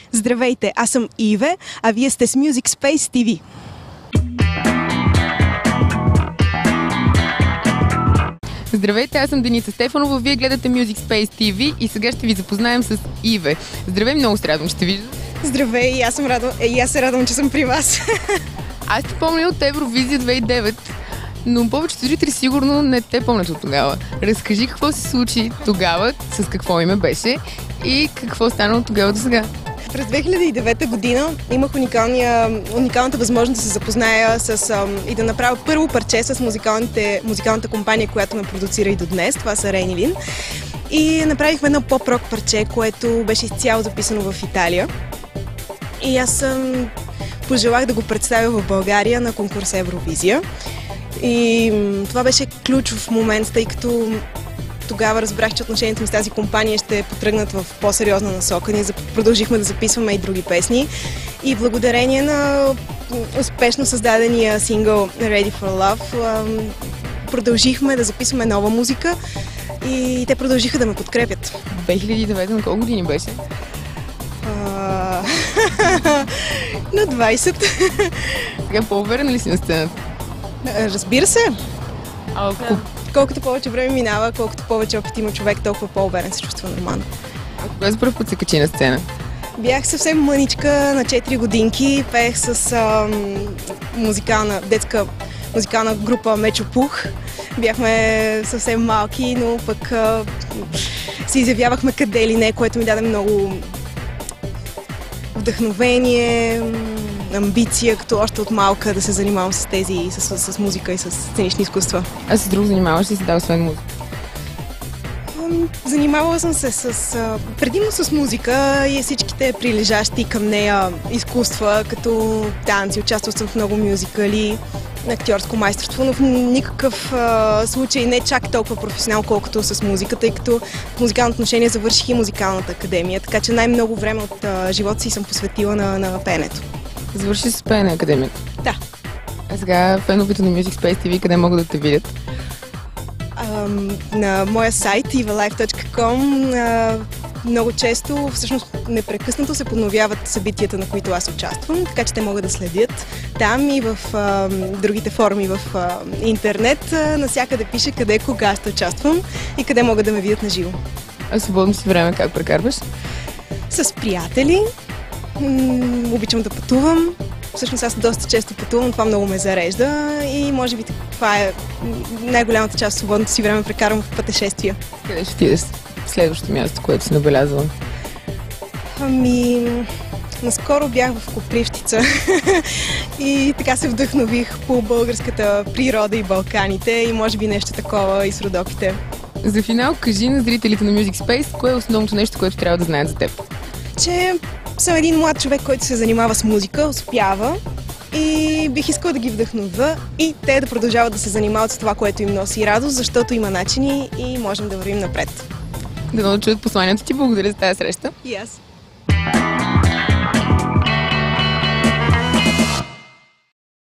Здравейте, аз съм Иве, а вие сте с Music Space TV. Здравейте, аз съм Деница Стефанова, вие гледате Music Space TV и сега ще ви запознаем с Иве. Здравей, много се радвам, ще виждам. Здравей, и аз се радвам, че съм при вас. Аз те помня от Евровизия 2009, но повечето зрители сигурно не те помнят от тогава. Разкажи какво се случи тогава, с какво име беше и какво стана от тогава до сега. През 2009 година имах уникалната възможност да се запозная и да направя първо парче с музикалната компания, която ме продуцира и до днес. Това са Рейнилин. И направихме едно поп-рок парче, което беше изцяло записано в Италия. И аз пожелах да го представя в България на конкурс Евровизия. И това беше ключов момент, тъй като тогава разбрах, че отношенията ми с тази компания ще потръгнат в по-сериозна насока. Ние продължихме да записваме и други песни. И благодарение на успешно създадения сингъл Ready for Love продължихме да записваме нова музика и те продължиха да ме подкрепят. 2009 на колко години беше? На 20. Сега по-уверена ли си на сцената? Разбира се. Да. Колкото повече време минава, колкото повече опит има човек, толкова по-уверен се чувства нормално. А кога за първ път се качи на сцена? Бях съвсем мъничка, на 4 годинки, пеех с детска музикална група Мечо Пух. Бяхме съвсем малки, но пък се изявявахме къде ли не, което ми даде много вдъхновение, амбиция, като още от малка да се занимавам с музика и с сценични изкуства. А с друго занимаваш ли се освен музика? Занимавала съм се предимно с музика и всичките прилежащи към нея изкуства, като танци. Участвал съм в много мюзикали, актьорско майсторство, но в никакъв случай не чак толкова професионално, колкото с музика, тъй като в музикално отношение завърших и музикалната академия, така че най-много време от живота си съм посветила на пеенето. Завърши с пеене академията? Да. А сега феновете на Music Space TV къде могат да те видят? На моя сайт ivalife.com много често, всъщност непрекъснато се подновяват събитията, на които аз участвам, така че те могат да следят там и в другите форми в интернет. Насякъде пише къде, кога ще участвам и къде могат да ме видят на живо. А свободно си време как прекарваш? С приятели. Обичам да пътувам. Всъщност аз доста често пътувам, това много ме зарежда и може би това е най-голямата част от свободното си време прекарвам в пътешествия. Къде ще отидеш следващото място, което си набелязвала? Наскоро бях в Копривщица и така се вдъхнових по българската природа и Балканите и може би нещо такова и с Родопите. За финал кажи на зрителите на Music Space, кое е основното нещо, което трябва да знаят за теб? Че съм един млад човек, който се занимава с музика, успява и бих искала да ги вдъхновя и те да продължават да се занимават с това, което им носи радост, защото има начини и можем да вървим напред. Да научат посланието ти. Благодаря за тази среща. И аз.